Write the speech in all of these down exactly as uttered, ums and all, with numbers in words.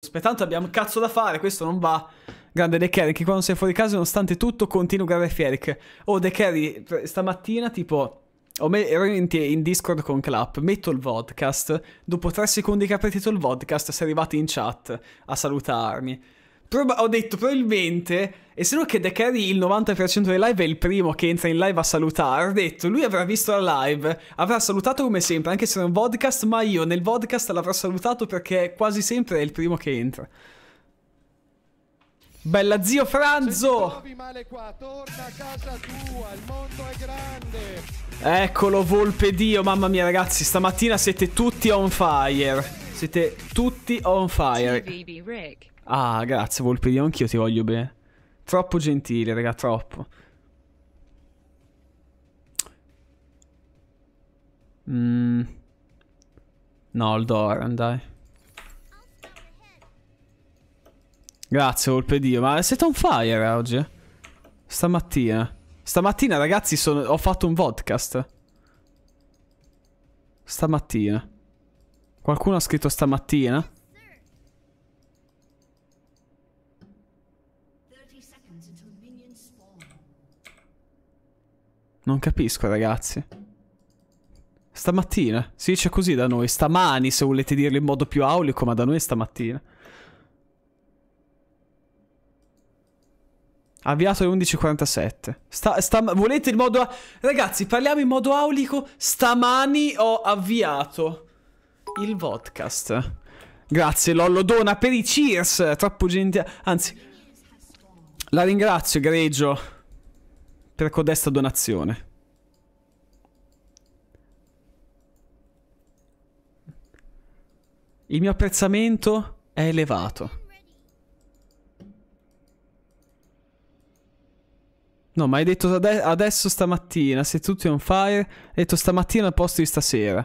Aspetta, tanto abbiamo un cazzo da fare, questo non va. Grande De Carry, che quando sei fuori casa, nonostante tutto, continua a guardare Feric. Oh, De Carry, stamattina, tipo... Ho me- ero in, in Discord con Clap, metto il vodcast. Dopo tre secondi che ha partito il vodcast, sei arrivati in chat a salutarmi. Proba- ho detto probabilmente, essendo che De Carry il novanta per cento dei live è il primo che entra in live a salutare, ho detto lui avrà visto la live, avrà salutato come sempre, anche se è un vodcast, ma io nel vodcast l'avrò salutato perché quasi sempre è il primo che entra. Bella zio Franzo! Se ti trovi male qua, torna a casa tua, il mondo è grande. Eccolo Volpe Dio, mamma mia ragazzi, stamattina siete tutti on fire. Siete tutti on fire. Ah, grazie Volpe Dio, anch'io ti voglio bene. Troppo gentile, raga, troppo. Mm. No, il Doran, dai. Grazie, Volpe Dio. Ma siete on fire oggi? Stamattina. Stamattina, ragazzi, sono... ho fatto un vodcast. Stamattina. Qualcuno ha scritto stamattina? Non capisco, ragazzi. Stamattina. Si dice così da noi. Stamani, se volete dirlo in modo più aulico, ma da noi è stamattina. Avviato alle undici e quarantasette. Sta, sta, volete il modo... Ragazzi, parliamo in modo aulico. Stamani ho avviato il podcast. Grazie, Lollo Dona, per i cheers. Troppo gentile. Anzi, la ringrazio, Greggio, per codesta donazione. Il mio apprezzamento è elevato. No, ma hai detto ade adesso stamattina, sei tutti on fire. Hai detto stamattina al posto di stasera.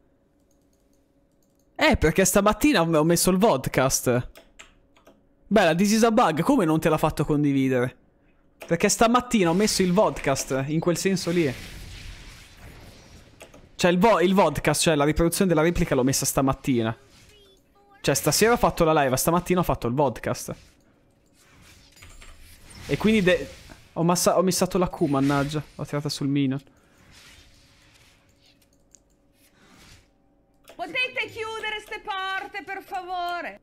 Eh, perché stamattina ho messo il vodcast. Bella, this is a bug, come non te l'ha fatto condividere? Perché stamattina ho messo il vodcast, in quel senso lì. Cioè il, vo il vodcast, cioè la riproduzione della replica l'ho messa stamattina. Cioè stasera ho fatto la live, stamattina ho fatto il vodcast. E quindi... De Ho, ho missato la Q, mannaggia. Ho tirata sul minion. Potete chiudere ste porte, per favore?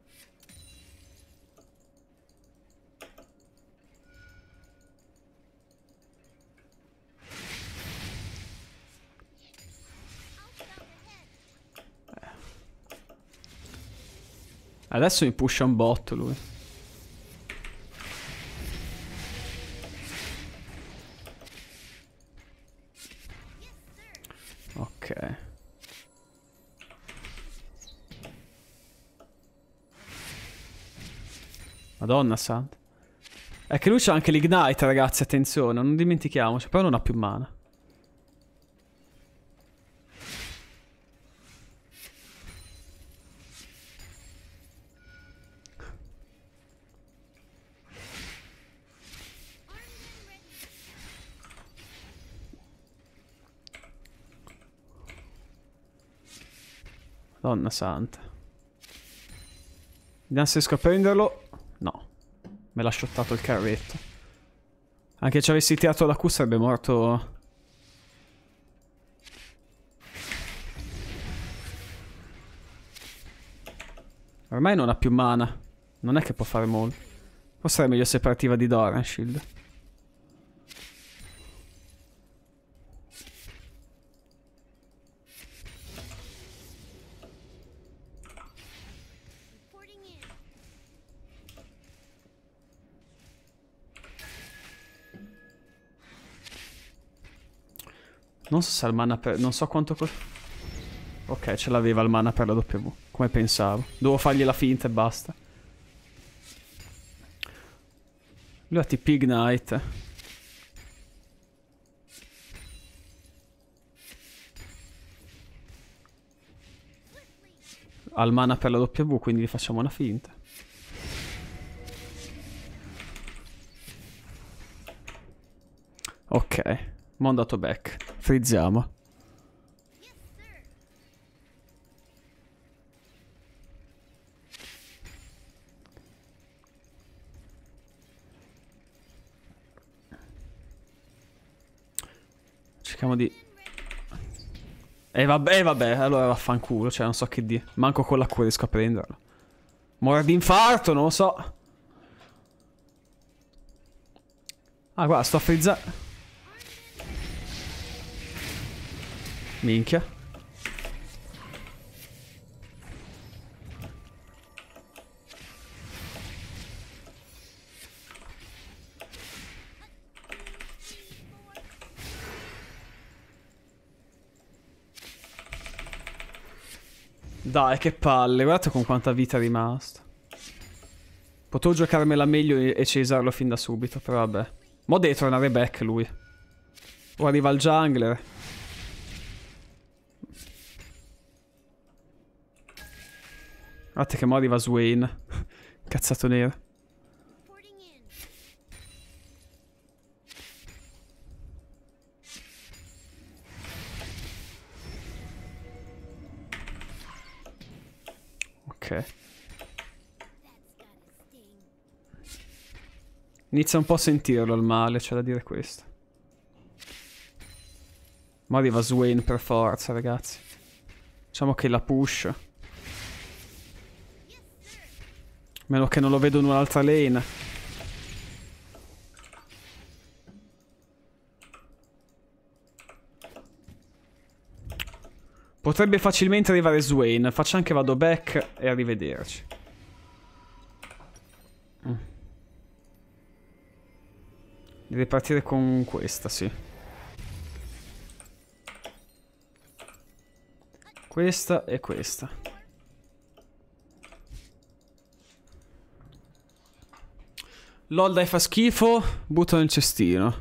Adesso mi pusha un botto lui. Ok. Madonna santa. È che lui c'ha anche l'ignite, ragazzi, attenzione, non dimentichiamoci. Però non ha più mana. Madonna santa. Vediamo se riesco a prenderlo. No. Me l'ha shottato il carretto. Anche se avessi tirato la Q sarebbe morto. Ormai non ha più mana. Non è che può fare molto. Forse sarebbe meglio se partiva di Doran Shield. Non so se ha il mana per... Non so quanto... Ok, ce l'aveva il mana per la W. Come pensavo. Dovevo fargli la finta e basta. Lui ha T P Ignite. Ha il mana per la W, quindi gli facciamo una finta. Ok. Mo' andato back. Frizziamo. Cerchiamo di... E eh, vabbè, eh, vabbè, allora vaffanculo, cioè non so che dire. Manco con la cura riesco a prenderlo. Muore di infarto, non lo so. Ah, guarda, sto a frizzare. Minchia. Dai, che palle, guardate con quanta vita è rimasta. Potevo giocarmela meglio e, e cesarlo fin da subito, però vabbè. Mo deve tornare back lui. O arriva il jungler. Guardate che mo arriva Swain. Cazzato nero. Ok. Inizia un po' a sentirlo il male, c'è da dire questo. Ma arriva Swain per forza, ragazzi. Diciamo che la push. Meno che non lo vedo in un'altra lane. Potrebbe facilmente arrivare Swain. Faccio anche vado back e arrivederci. Mm. Deve partire con questa, sì. Questa e questa. LOL dai fa schifo, butto nel cestino.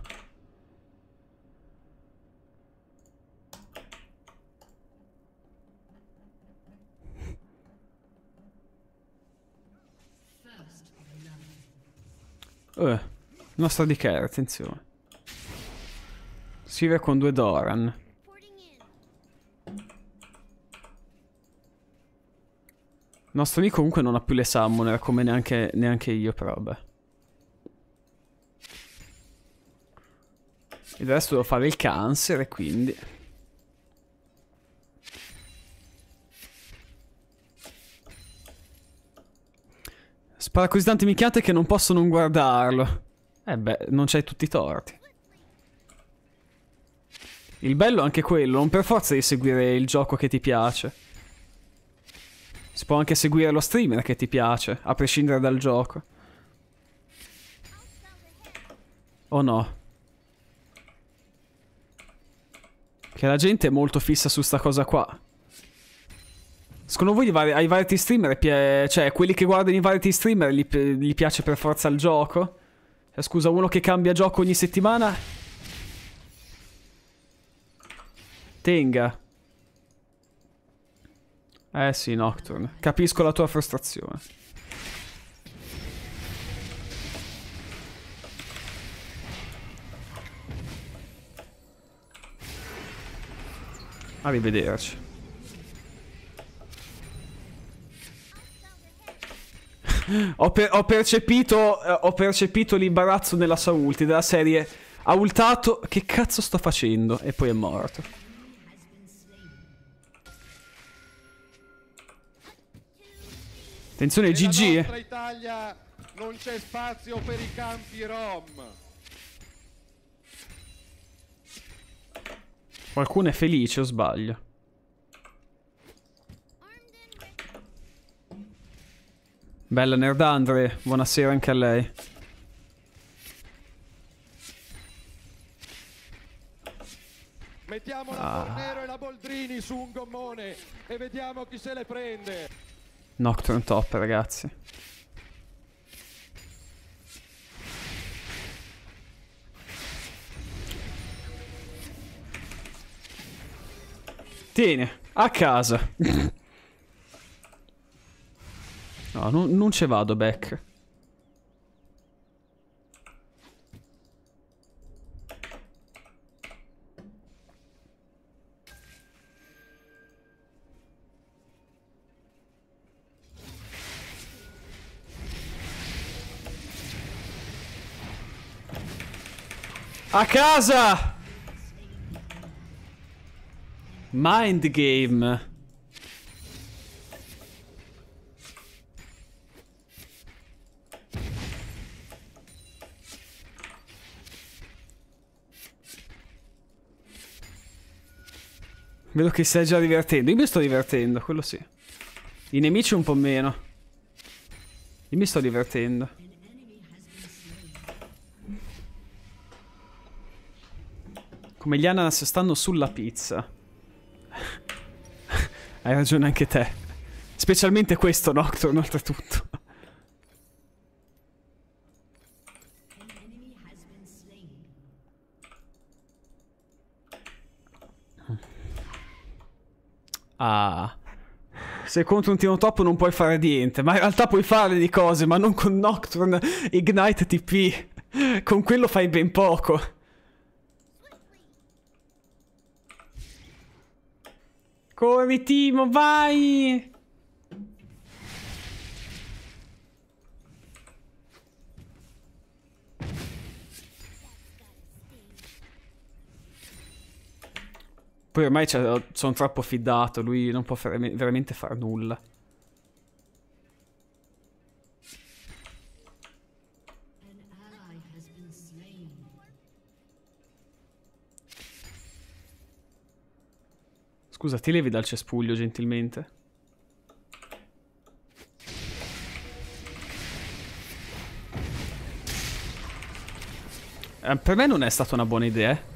Eh, nostra di care, attenzione. Sivir con due Doran. Il nostro amico comunque non ha più le summoner, come neanche, neanche io, però vabbè. E adesso devo fare il cancer e quindi... Spara così tante minchiate che non posso non guardarlo. Eh beh, non c'hai tutti i torti. Il bello è anche quello, non per forza di seguire il gioco che ti piace. Si può anche seguire lo streamer che ti piace, a prescindere dal gioco. O no? Che la gente è molto fissa su sta cosa qua. Secondo voi vari, ai variety streamer, cioè quelli che guardano i variety streamer gli, gli piace per forza il gioco? Cioè, scusa, uno che cambia gioco ogni settimana? Tenga. Eh sì, Nocturne. Capisco la tua frustrazione. Arrivederci. ho, per ho percepito eh, ho percepito l'imbarazzo nella sua ulti, della serie ha ultato, che cazzo sto facendo? E poi è morto. Attenzione, G G. Nella nostra Italia non c'è spazio per i campi rom. Qualcuno è felice o sbaglio? Bella Nerdandre, buonasera anche a lei. Mettiamo la Ah. Fornero e la Boldrini su un gommone e vediamo chi se le prende. Nocturne top, ragazzi. Tieni, a casa. No, non, non ce vado back. A casa! Mind game. Vedo che stai già divertendo. Io mi sto divertendo, quello sì. I nemici un po' meno. Io mi sto divertendo. Come gli ananas stanno sulla pizza. Hai ragione anche te. Specialmente questo Nocturne, oltretutto. Ah. Se contro un tiro top non puoi fare niente. Ma in realtà puoi fare di cose, ma non con Nocturne Ignite T P. Con quello fai ben poco. Corri Timo, vai! Poi ormai sono troppo fidato, lui non può fare, veramente fare nulla. Scusa, ti levi dal cespuglio gentilmente? Eh, per me non è stata una buona idea.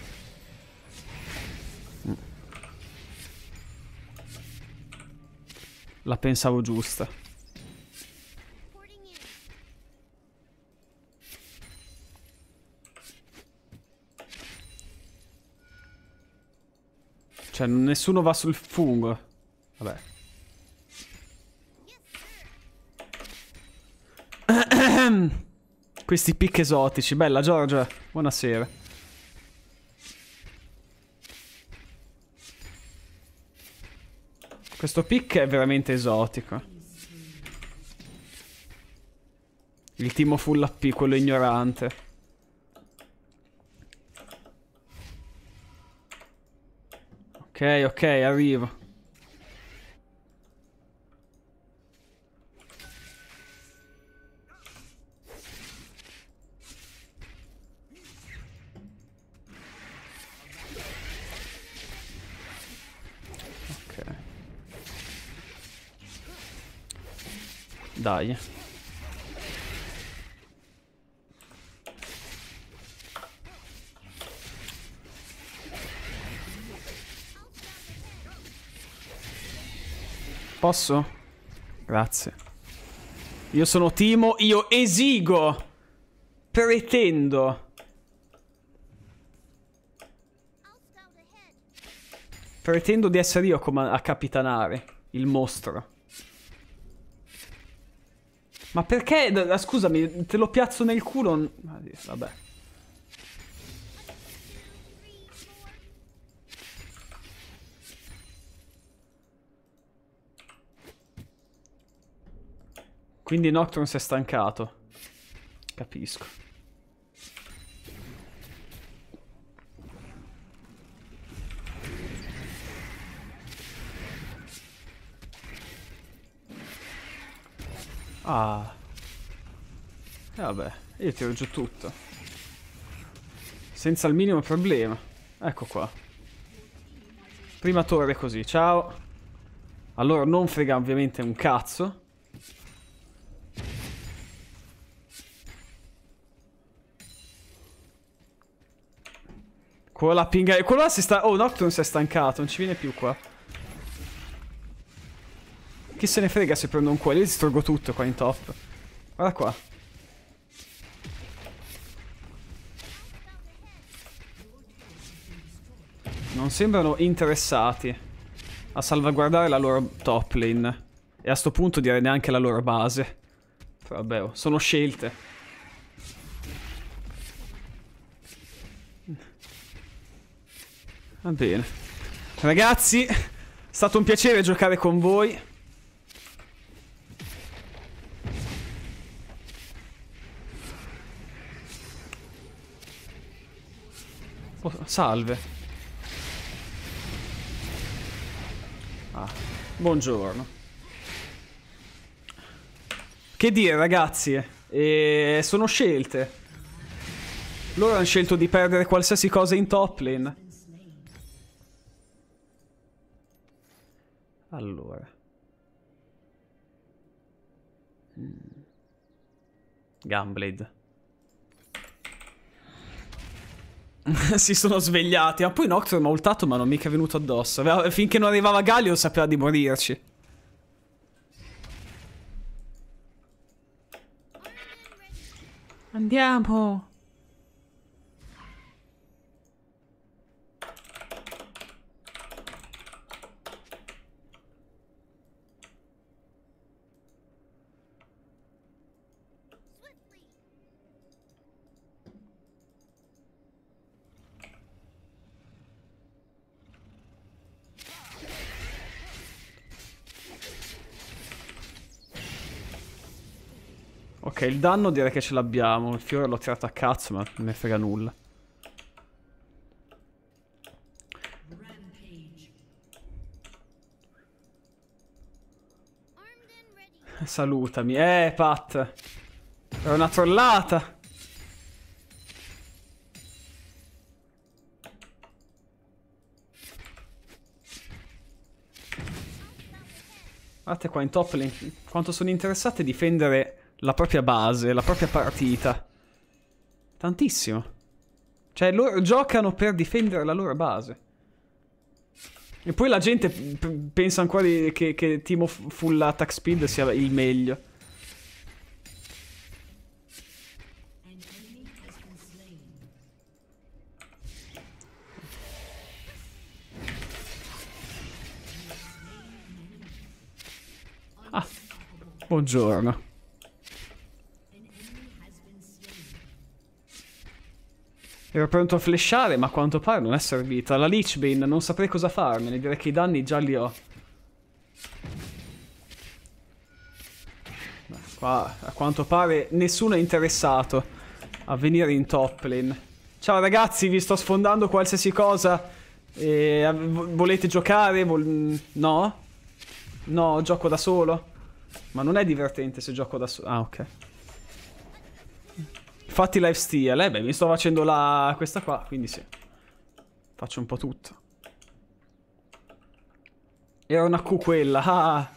La pensavo giusta. Cioè, nessuno va sul fungo. Vabbè. Questi pick esotici. Bella, Giorgia. Buonasera. Questo pick è veramente esotico. Il Timo full A P, quello ignorante. Ok, ok, arrivo. Dai. Posso? Grazie. Io sono Timo, io esigo. Pretendo. Pretendo di essere io a capitanare il mostro. Ma perché? Scusami, te lo piazzo nel culo. Vabbè. Quindi Nocturne si è stancato. Capisco. Ah. E vabbè, io tiro giù tutto. Senza il minimo problema. Ecco qua. Prima torre così, ciao. Allora non frega ovviamente un cazzo. Quello là pinga... Quello là si sta... Oh, Nocturne si è stancato, non ci viene più qua. Chi se ne frega se prendo un quello, io distruggo tutto qua in top. Guarda qua. Non sembrano interessati a salvaguardare la loro top lane. E a sto punto direi neanche la loro base. Però vabbè, sono scelte. Va bene. Ragazzi, è stato un piacere giocare con voi. Oh, salve. Buongiorno. Che dire, ragazzi? E sono scelte. Loro hanno scelto di perdere qualsiasi cosa in top lane. Allora. Mm. Gunblade. Si sono svegliati. Ma poi Nocturne mi ha ultato ma non mica è venuto addosso. Aveva, finché non arrivava Galio sapeva di morirci. Andiamo. Ok, il danno direi che ce l'abbiamo. Il fiore l'ho tirato a cazzo, ma non me frega nulla. Salutami. Eh, Pat. È una trollata. Guardate qua in top lane quanto sono interessati a difendere la propria base, la propria partita. Tantissimo. Cioè, loro giocano per difendere la loro base. E poi la gente pensa ancora di, che, che Teemo full attack speed sia il meglio. Ah, buongiorno. Ero pronto a flashare, ma a quanto pare non è servita. La Lich Bane, non saprei cosa farmene. Direi che i danni già li ho. Beh, qua, a quanto pare, nessuno è interessato a venire in top lane. Ciao ragazzi, vi sto sfondando qualsiasi cosa. E, volete giocare? Vol no? No, gioco da solo. Ma non è divertente se gioco da solo. Ah, ok. Fatti lifesteal, eh beh, mi sto facendo la... questa qua, quindi sì. Faccio un po' tutto. Era una Q quella, ah.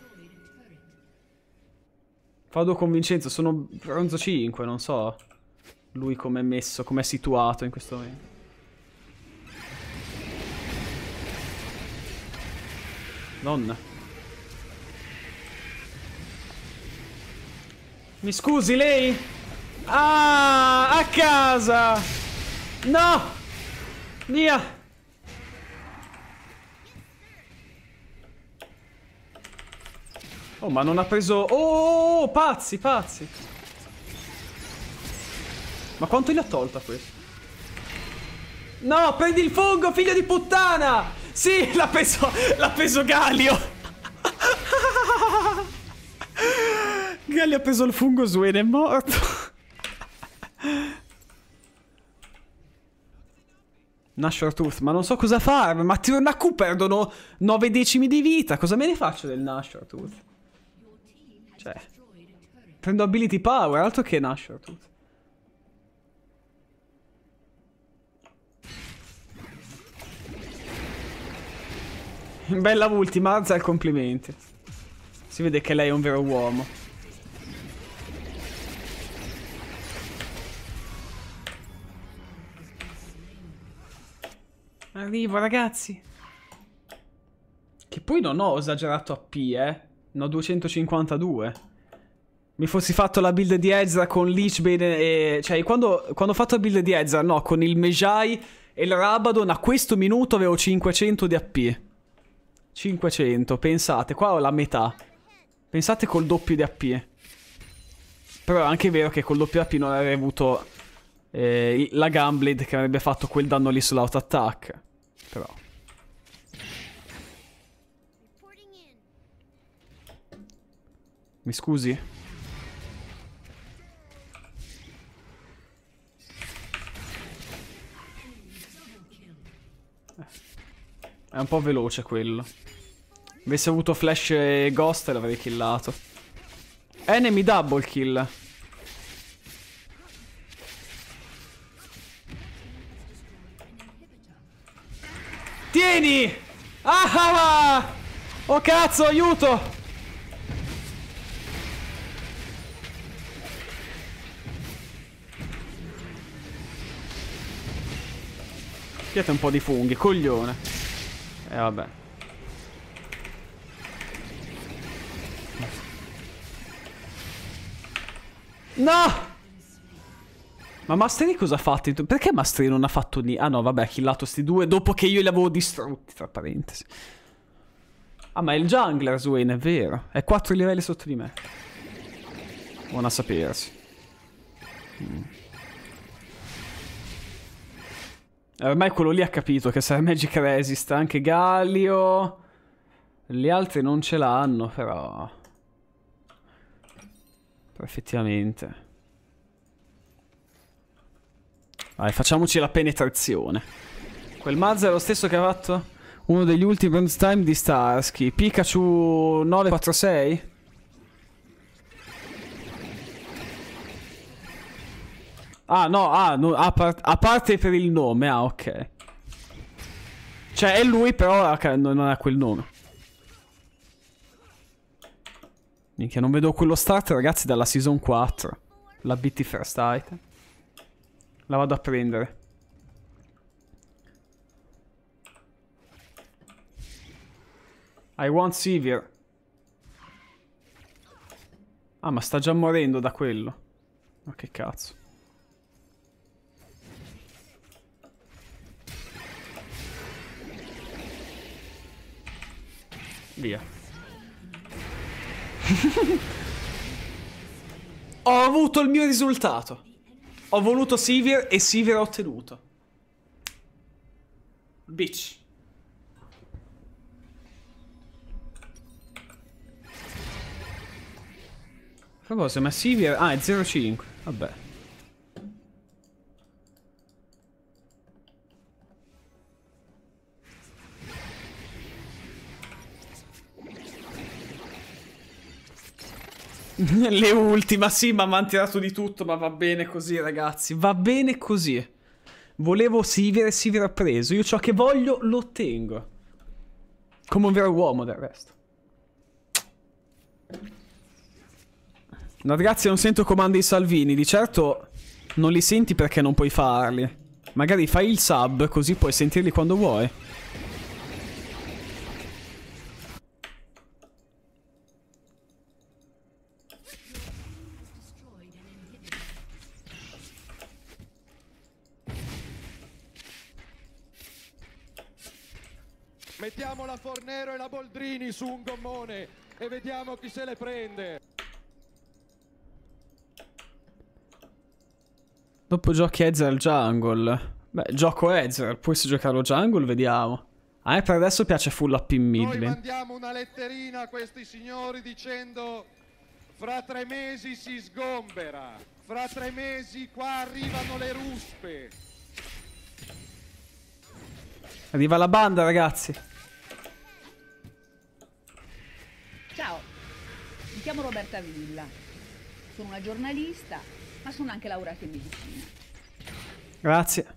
Vado con Vincenzo, sono bronzo cinque, non so. Lui com'è messo, com'è situato in questo momento. Nonna. Mi scusi, lei? Ah, a casa! No! Via! Oh, ma non ha preso... Oh, pazzi, pazzi! Ma quanto gli ha tolta questo? No, prendi il fungo, figlio di puttana! Sì, l'ha preso... l'ha preso Galio! Galio ha preso il fungo, Swain è morto. Nashor Tooth, ma non so cosa fare. Ma tiro una Q, perdono nove decimi di vita. Cosa me ne faccio del Nashor Tooth? Cioè, prendo ability power, altro che Nashor Tooth. Bella ultima, Azza, complimenti. Si vede che lei è un vero uomo. Arrivo, ragazzi. Che poi non ho esagerato A P, eh. Ne ho duecentocinquantadue. Mi fossi fatto la build di Ezra con Lich Bane e... Cioè, quando, quando ho fatto la build di Ezra, no, con il Mejai e il Rabadon, a questo minuto avevo cinquecento di A P. cinquecento, pensate, qua ho la metà. Pensate col doppio di A P. Però è anche vero che col doppio A P non avrei avuto eh, la Gunblade che avrebbe fatto quel danno lì sull'auto attack. Però mi scusi? Eh. È un po' veloce quello. Avessi avuto flash e ghost l'avrei killato. Enemy double kill. Tieni! Ah, ah! Oh cazzo, aiuto! Siete un po' di funghi, coglione. E eh, vabbè. No! Ma Mastery cosa ha fatto? Perché Mastery non ha fatto niente? Ah no, vabbè, ha killato sti due dopo che io li avevo distrutti, tra parentesi. Ah, ma è il jungler Swain, è vero. È quattro livelli sotto di me. Buona a sapersi. Mm. Ormai quello lì ha capito che sarà Magic Resist. Anche Galio. Gli altri non ce l'hanno, però. Però effettivamente. Vai, facciamoci la penetrazione. Quel mazzo è lo stesso che ha fatto uno degli ultimi bronze time di Starsky. Pikachu nove quattro sei? Ah, no, ah, no, a, par a parte per il nome, ah, ok. Cioè, è lui, però okay, non ha quel nome. Minchia, non vedo quello start, ragazzi, dalla season quattro. La B T first item. La vado a prendere. I want Sivir. Ah, ma sta già morendo da quello. Ma che cazzo. Via. Ho avuto il mio risultato. Ho voluto Sivir e Sivir ha ottenuto. Bitch. A proposito, ma Sivir... Ah, è zero cinque. Vabbè. Le ultima, sì, ma mi hanno tirato di tutto, ma va bene così, ragazzi. Va bene così. Volevo Sivir e Sivir ha preso. Io ciò che voglio lo ottengo. Come un vero uomo, del resto. No, ragazzi, non sento comandi di Salvini. Di certo non li senti perché non puoi farli. Magari fai il sub, così puoi sentirli quando vuoi. Mettiamo la Fornero e la Boldrini su un gommone e vediamo chi se le prende. Dopo giochi Ezreal jungle. Beh, gioco Ezreal, poi se giocarlo jungle vediamo. A me per adesso piace full up in mid Noi lane. mandiamo una letterina a questi signori dicendo: fra tre mesi si sgombera, fra tre mesi qua arrivano le ruspe. Arriva la banda, ragazzi. Ciao, mi chiamo Roberta Villa. Sono una giornalista, ma sono anche laureata in medicina. Grazie.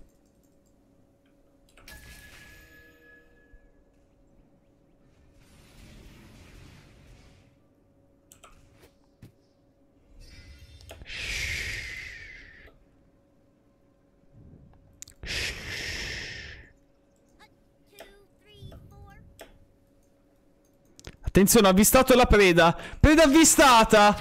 Attenzione, ho avvistato la preda. Preda avvistata.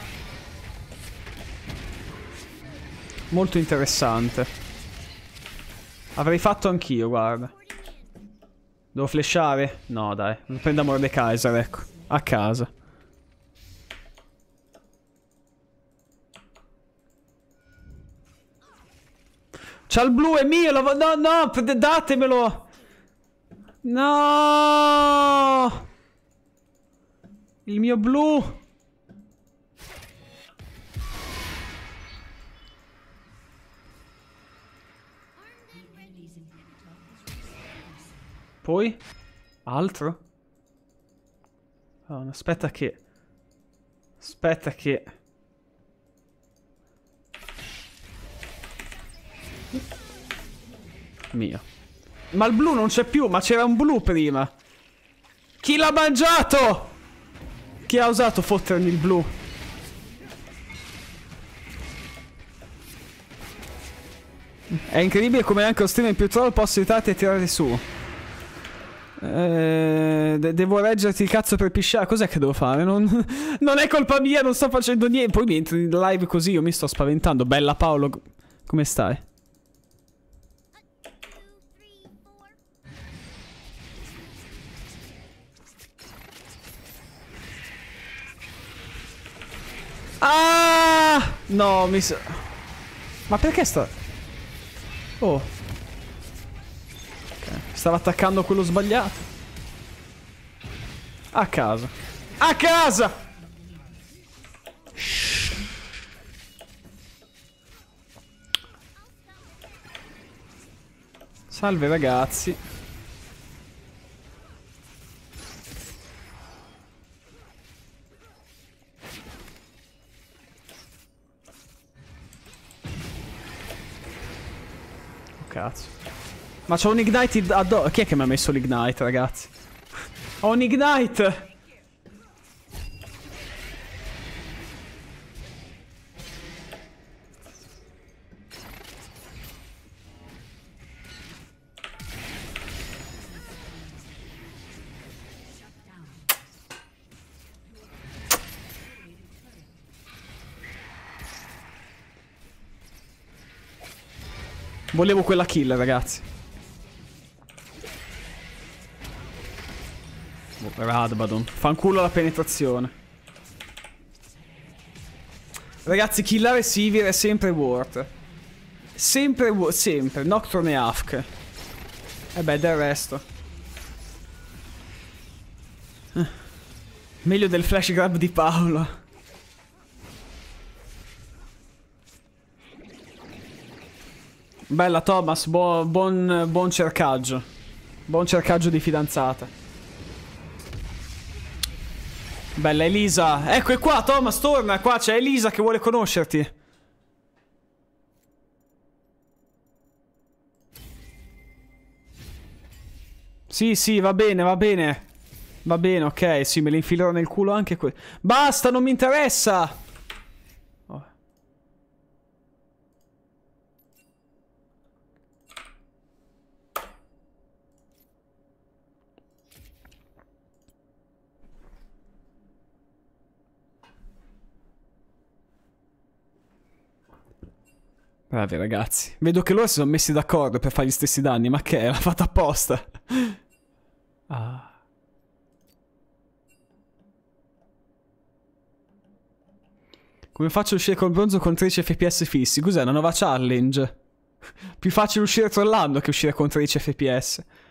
Molto interessante. Avrei fatto anch'io, guarda. Devo flashare? No, dai. Prendo Mordekaiser, ecco. A casa. C'ha il blu, è mio. Lo... No, no, datemelo. No. Il mio blu. Poi? Altro? Oh, aspetta che... Aspetta che... Mio. Ma il blu non c'è più, ma c'era un blu prima. Chi l'ha mangiato? Chi ha osato fottermi il blu? È incredibile come anche lo streamer più troll possa aiutarti a tirare su. Eh, de devo reggerti il cazzo per pisciare. Cos'è che devo fare? Non, non è colpa mia, non sto facendo niente. Poi mi entri in live così, io mi sto spaventando. Bella Paolo, come stai? Ah! No, mi sa... Ma perché sta... Oh. Ok, stava attaccando quello sbagliato. A casa. A casa! Shh. Salve ragazzi. Cazzo. Ma c'ho un ignite addosso. Chi è che mi ha messo l'ignite, ragazzi? Ho un ignite. Volevo quella kill, ragazzi. Oh, Radbadon. Fanculo la penetrazione. Ragazzi, killare Sivir è sempre worth. Sempre worth. Sempre. Nocturne e Hafk. E beh, del resto. Eh. Meglio del flash grab di Paolo. Bella Thomas, buo, buon, buon cercaggio. Buon cercaggio di fidanzata. Bella Elisa. Ecco è qua Thomas, torna qua, c'è Elisa che vuole conoscerti. Sì, sì, va bene, va bene. Va bene, ok, sì, me le infilerò nel culo anche qui. Basta, non mi interessa. Oh. Bravi ragazzi. Vedo che loro si sono messi d'accordo per fare gli stessi danni. Ma che è? L'ha fatta apposta. Ah. Come faccio a uscire col bronzo con tredici F P S fissi? Cos'è? Una nuova challenge? Più facile uscire trollando che uscire con tredici F P S.